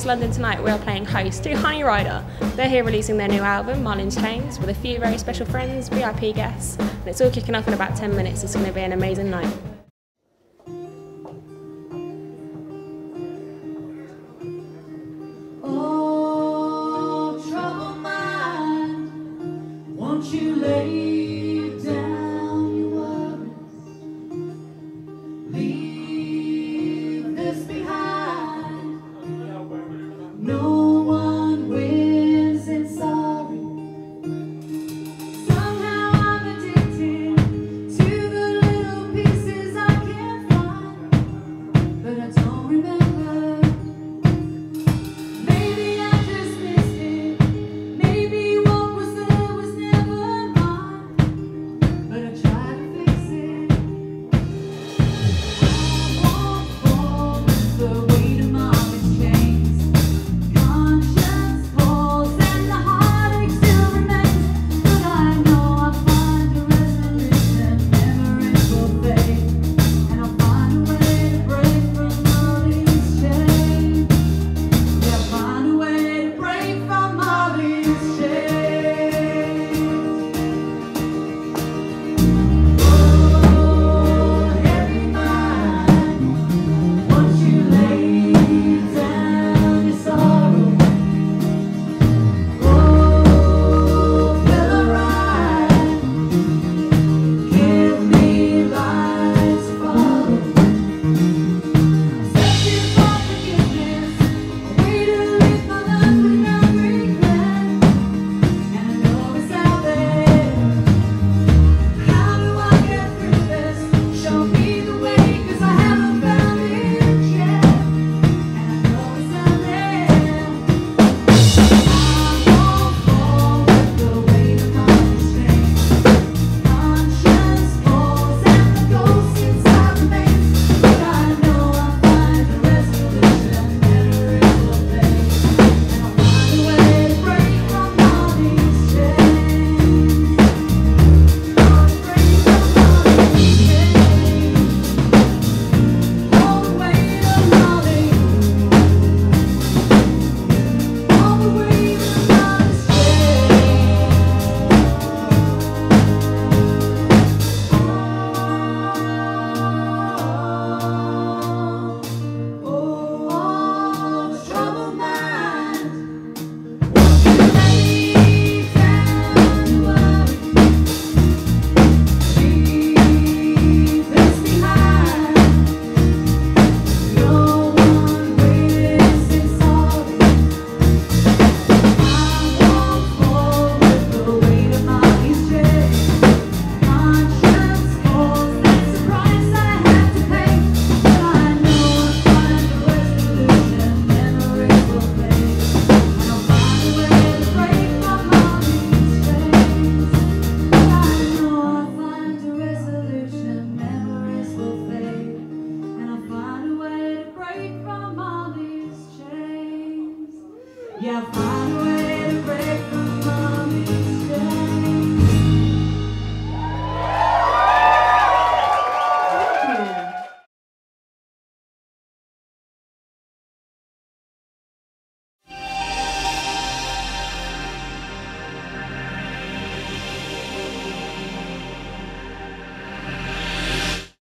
London tonight, we are playing host to Honey Rider. They're here releasing their new album, Marlin's Chains, with a few very special friends, VIP guests, and it's all kicking off in about 10 minutes. It's going to be an amazing night. Oh, troubled mind, won't you lay